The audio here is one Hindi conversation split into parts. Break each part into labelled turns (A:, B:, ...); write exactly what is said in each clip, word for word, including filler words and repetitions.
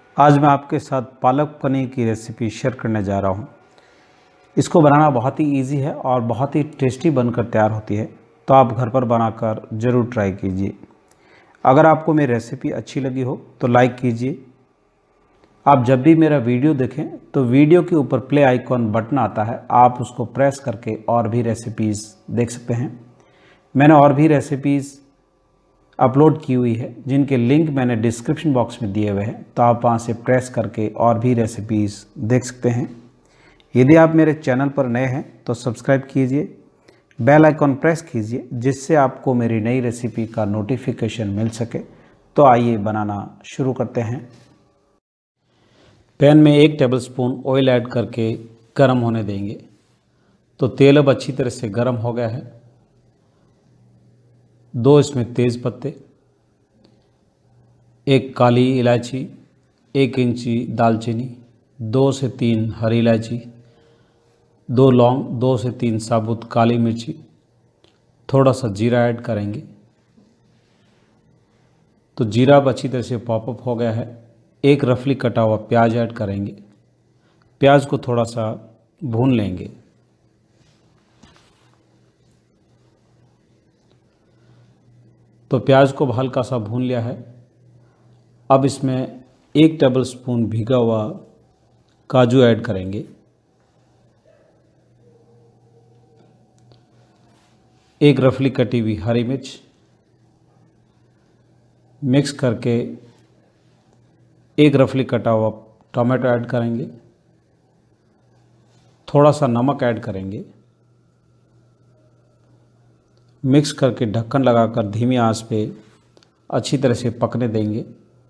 A: आज मैं आपके साथ पालक पनीर की रेसिपी शेयर करने जा रहा हूँ। इसको बनाना बहुत ही इजी है और बहुत ही टेस्टी बनकर तैयार होती है, तो आप घर पर बनाकर ज़रूर ट्राई कीजिए। अगर आपको मेरी रेसिपी अच्छी लगी हो तो लाइक कीजिए। आप जब भी मेरा वीडियो देखें तो वीडियो के ऊपर प्ले आइकॉन बटन आता है, आप उसको प्रेस करके और भी रेसिपीज़ देख सकते हैं। मैंने और भी रेसिपीज़ अपलोड की हुई है जिनके लिंक मैंने डिस्क्रिप्शन बॉक्स में दिए हुए हैं, तो आप वहां से प्रेस करके और भी रेसिपीज़ देख सकते हैं। यदि आप मेरे चैनल पर नए हैं तो सब्सक्राइब कीजिए, बेल आइकॉन प्रेस कीजिए जिससे आपको मेरी नई रेसिपी का नोटिफिकेशन मिल सके। तो आइए बनाना शुरू करते हैं। पैन में एक टेबलस्पून ऑयल ऐड करके गर्म होने देंगे। तो तेल अब अच्छी तरह से गर्म हो गया है। दो इसमें तेज़ पत्ते, एक काली इलायची, एक इंची दालचीनी, दो से तीन हरी इलायची, दो लौंग, दो से तीन साबुत काली मिर्ची, थोड़ा सा जीरा ऐड करेंगे। तो जीरा अब अच्छी तरह से पॉपअप हो गया है। एक रफली कटा हुआ प्याज ऐड करेंगे। प्याज को थोड़ा सा भून लेंगे। तो प्याज को हल्का सा भून लिया है। अब इसमें एक टेबलस्पून भीगा हुआ काजू ऐड करेंगे। एक रफली कटी हुई हरी मिर्च मिक्स करके एक रफली कटा हुआ टमाटो ऐड करेंगे। थोड़ा सा नमक ऐड करेंगे। मिक्स करके ढक्कन लगाकर धीमी आंच पे अच्छी तरह से पकने देंगे।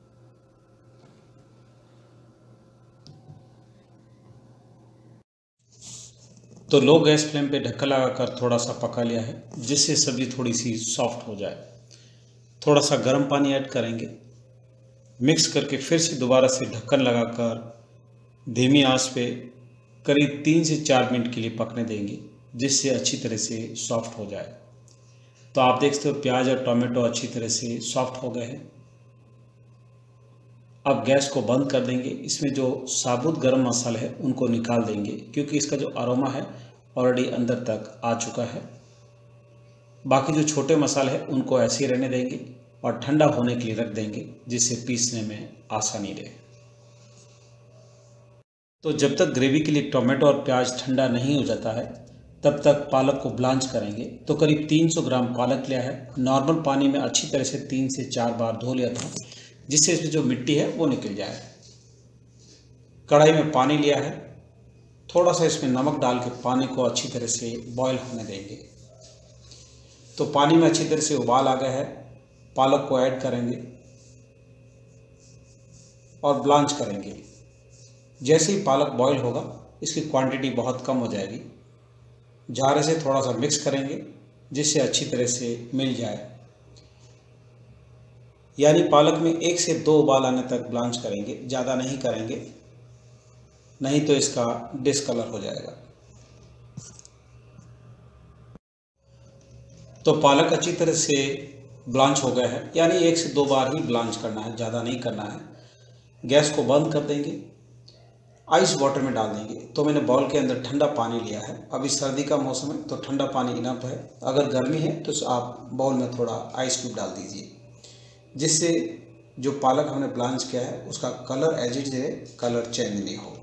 A: तो लो गैस फ्लेम पे ढक्कन लगाकर थोड़ा सा पका लिया है जिससे सब्ज़ी थोड़ी सी सॉफ्ट हो जाए। थोड़ा सा गर्म पानी ऐड करेंगे। मिक्स करके फिर से दोबारा से ढक्कन लगाकर धीमी आंच पे करीब तीन से चार मिनट के लिए पकने देंगे जिससे अच्छी तरह से सॉफ्ट हो जाए। तो आप देख सकते हो प्याज और टमाटो अच्छी तरह से सॉफ्ट हो गए हैं। अब गैस को बंद कर देंगे। इसमें जो साबुत गरम मसाले हैं उनको निकाल देंगे क्योंकि इसका जो अरोमा है ऑलरेडी अंदर तक आ चुका है। बाकी जो छोटे मसाले हैं उनको ऐसे ही रहने देंगे और ठंडा होने के लिए रख देंगे जिससे पीसने में आसानी रहे। तो जब तक ग्रेवी के लिए टोमेटो और प्याज ठंडा नहीं हो जाता है तब तक पालक को ब्लांच करेंगे। तो करीब तीन सौ ग्राम पालक लिया है। नॉर्मल पानी में अच्छी तरह से तीन से चार बार धो लिया था जिससे इसमें जो मिट्टी है वो निकल जाए। कढ़ाई में पानी लिया है। थोड़ा सा इसमें नमक डाल के पानी को अच्छी तरह से बॉयल होने देंगे। तो पानी में अच्छी तरह से उबाल आ गया है। पालक को ऐड करेंगे और ब्लांच करेंगे। जैसे ही पालक बॉयल होगा इसकी क्वांटिटी बहुत कम हो जाएगी। झारे से थोड़ा सा मिक्स करेंगे जिससे अच्छी तरह से मिल जाए। यानी पालक में एक से दो उबाल आने तक ब्लांच करेंगे, ज़्यादा नहीं करेंगे, नहीं तो इसका डिसकलर हो जाएगा। तो पालक अच्छी तरह से ब्लांच हो गया है, यानी एक से दो बार ही ब्लांच करना है, ज़्यादा नहीं करना है। गैस को बंद कर देंगे। आइस वाटर में डाल देंगे। तो मैंने बाउल के अंदर ठंडा पानी लिया है। अभी सर्दी का मौसम है तो ठंडा पानी इनफ है। अगर गर्मी है तो आप बाउल में थोड़ा आइस क्यूब डाल दीजिए जिससे जो पालक हमने ब्लांच किया है उसका colour as it is, colour change नहीं हो।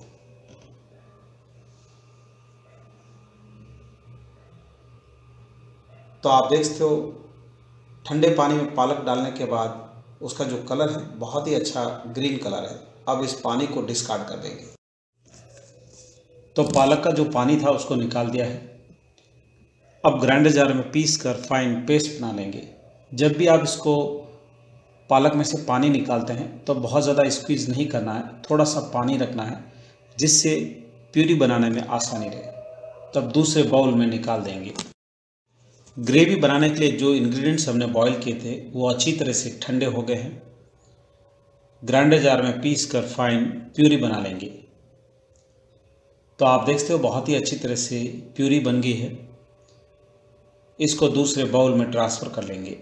A: तो आप देख सकते हो ठंडे पानी में पालक डालने के बाद उसका जो कलर है बहुत ही अच्छा ग्रीन कलर है। अब इस पानी को डिस्कार्ड कर देंगे। तो पालक का जो पानी था उसको निकाल दिया है। अब ग्राइंडर जार में पीस कर फाइन पेस्ट बना लेंगे। जब भी आप इसको पालक में से पानी निकालते हैं तो बहुत ज़्यादा स्क्वीज़ नहीं करना है, थोड़ा सा पानी रखना है जिससे प्यूरी बनाने में आसानी रहे। तब दूसरे बाउल में निकाल देंगे। ग्रेवी बनाने के लिए जो इंग्रेडिएंट्स हमने बॉईल किए थे वो अच्छी तरह से ठंडे हो गए हैं। ग्राइंडर जार में पीस कर फाइन प्यूरी बना लेंगे। तो आप देख सकते हो बहुत ही अच्छी तरह से प्यूरी बन गई है। इसको दूसरे बाउल में ट्रांसफ़र कर लेंगे।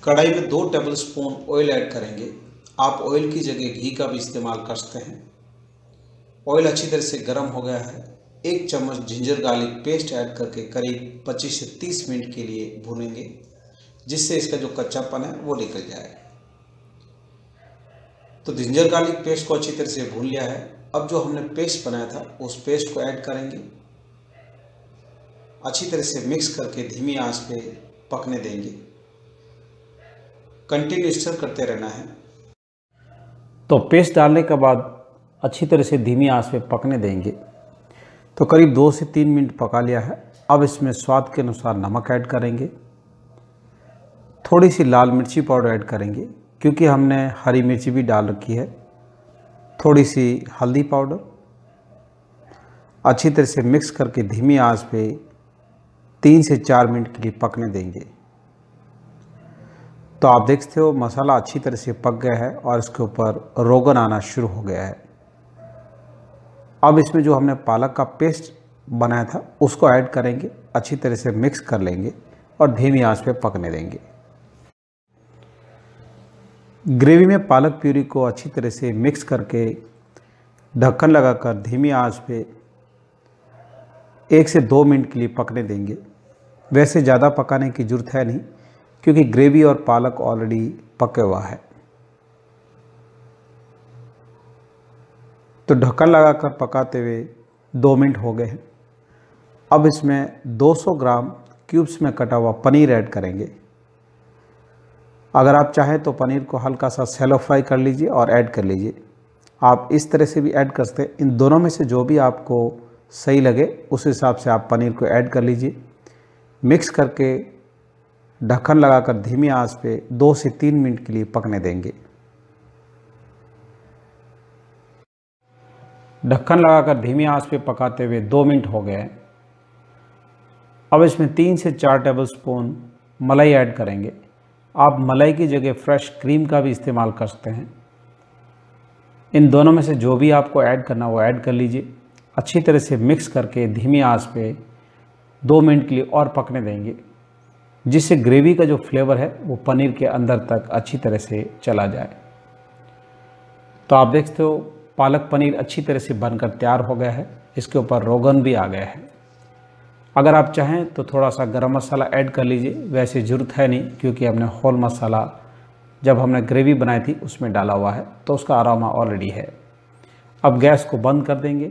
A: कढ़ाई में दो टेबलस्पून ऑयल ऐड करेंगे। आप ऑयल की जगह घी का भी इस्तेमाल कर सकते हैं। ऑयल अच्छी तरह से गर्म हो गया है। एक चम्मच जिंजर गार्लिक पेस्ट ऐड करके करीब पच्चीस से तीस मिनट के लिए भूनेंगे, जिससे इसका जो कच्चापन है वो निकल जाए। तो जिंजर गार्लिक पेस्ट को अच्छी तरह से भून लिया है। अब जो हमने पेस्ट बनाया था उस पेस्ट को ऐड करेंगे। अच्छी तरह से मिक्स करके धीमी आंच पे पकने देंगे। कंटिन्यू स्टर करते रहना है।
B: तो पेस्ट डालने के बाद अच्छी तरह से धीमी आंच पे पकने देंगे। तो करीब दो से तीन मिनट पका लिया है। अब इसमें स्वाद के अनुसार नमक ऐड करेंगे। थोड़ी सी लाल मिर्ची पाउडर ऐड करेंगे क्योंकि हमने हरी मिर्ची भी डाल रखी है। थोड़ी सी हल्दी पाउडर। अच्छी तरह से मिक्स करके धीमी आंच पे तीन से चार मिनट के लिए पकने देंगे। तो आप देख सकते हो मसाला अच्छी तरह से पक गया है और इसके ऊपर रोगन आना शुरू हो गया है। अब इसमें जो हमने पालक का पेस्ट बनाया था उसको ऐड करेंगे। अच्छी तरह से मिक्स कर लेंगे और धीमी आंच पे पकने देंगे। ग्रेवी में पालक प्यूरी को अच्छी तरह से मिक्स करके ढक्कन लगाकर धीमी आंच पे एक से दो मिनट के लिए पकने देंगे। वैसे ज़्यादा पकाने की ज़रूरत है नहीं क्योंकि ग्रेवी और पालक ऑलरेडी पके हुआ है। तो ढक्कन लगाकर पकाते हुए दो मिनट हो गए हैं। अब इसमें दो सौ ग्राम क्यूब्स में कटा हुआ पनीर ऐड करेंगे। अगर आप चाहें तो पनीर को हल्का सा शैलो फ्राई कर लीजिए और ऐड कर लीजिए। आप इस तरह से भी ऐड कर सकते हैं। इन दोनों में से जो भी आपको सही लगे उस हिसाब से आप पनीर को ऐड कर लीजिए। मिक्स करके ढक्कन लगाकर धीमी आंच पे दो से तीन मिनट के लिए पकने देंगे। ढक्कन लगाकर धीमी आंच पे पकाते हुए दो मिनट हो गए। अब इसमें तीन से चार टेबलस्पून मलाई ऐड करेंगे। आप मलाई की जगह फ्रेश क्रीम का भी इस्तेमाल कर सकते हैं। इन दोनों में से जो भी आपको ऐड करना वो ऐड कर लीजिए। अच्छी तरह से मिक्स करके धीमी आंच पे दो मिनट के लिए और पकने देंगे, जिससे ग्रेवी का जो फ्लेवर है वो पनीर के अंदर तक अच्छी तरह से चला जाए। तो आप देखते हो पालक पनीर अच्छी तरह से बनकर तैयार हो गया है। इसके ऊपर रोगन भी आ गया है। अगर आप चाहें तो थोड़ा सा गरम मसाला ऐड कर लीजिए। वैसे ज़रूरत है नहीं क्योंकि हमने होल मसाला जब हमने ग्रेवी बनाई थी उसमें डाला हुआ है, तो उसका अरोमा ऑलरेडी है। अब गैस को बंद कर देंगे।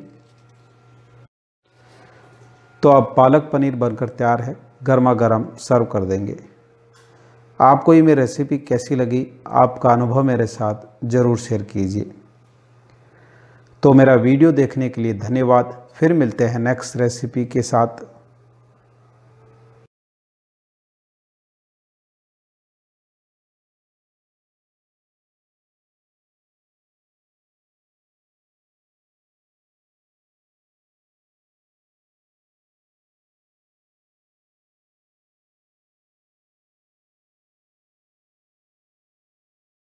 B: तो अब पालक पनीर बनकर तैयार है। गर्मा गर्म सर्व कर देंगे। आपको ये मेरी रेसिपी कैसी लगी, आपका अनुभव मेरे साथ ज़रूर शेयर कीजिए। तो मेरा वीडियो देखने के लिए धन्यवाद। फिर मिलते हैं नेक्स्ट रेसिपी के साथ।